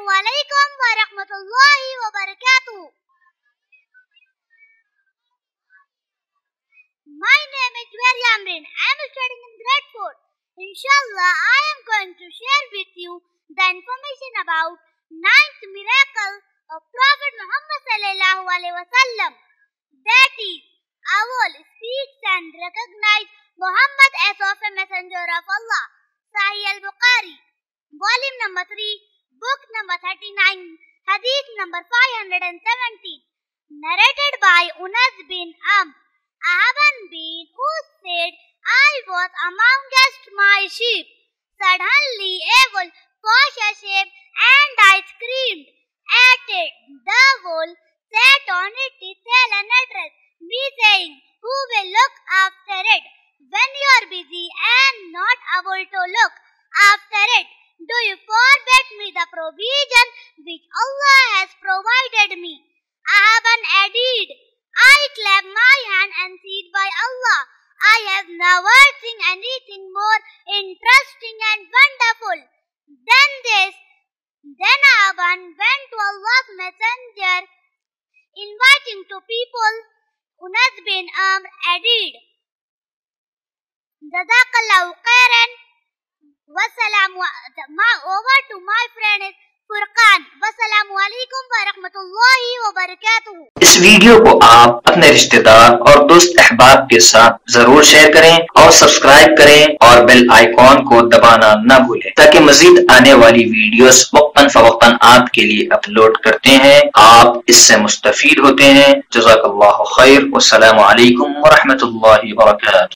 Assalamualaikum warahmatullahi wabarakatuh. My name is Yamrin. I am studying in grade 4. Inshallah, I am going to share with you the information about 9th miracle of Prophet Muhammad sallallahu alaihi wasallam. That is, owl speaks and recognizes Muhammad as of a messenger of Allah. Sahih al-Bukhari, volume number 3, book number 39, hadith number 517. Narrated by Unas bin Ahaban bin, who said, I was amongst my sheep. Suddenly a wolf pushed a sheep and I screamed at it. The wolf sat on its tail and addressed me saying, who will look after it when you are busy and not able to look after it? Do you forget me the provision which Allah has provided me? Ahaban added, I clap my hand and said, by Allah, I have never seen anything more interesting and wonderful than this. Then Ahaban went to Allah's messenger, inviting to people. Unas bin added, Jazakallahu khairan. Over to my friend is Furqan. Wassalamu alaikum wa rahmatullahi wa barakatuh. इस video को आप अपने रिश्तेदार और दोस्त अहबाब के साथ जरूर शेयर करें और सब्सक्राइब करें और बेल आइकॉन को दबाना न भूलें ताकि मजीद आने वाली वीडियोस वक्तन फवक्तन आपके लिए अपलोड करते हैं आप इससे मुस्तफीद होते हैं। जज़ाकल्लाहु खैर। वस्सलामु अलैकुम व रहमतुल्लाहि व बरकातुहू।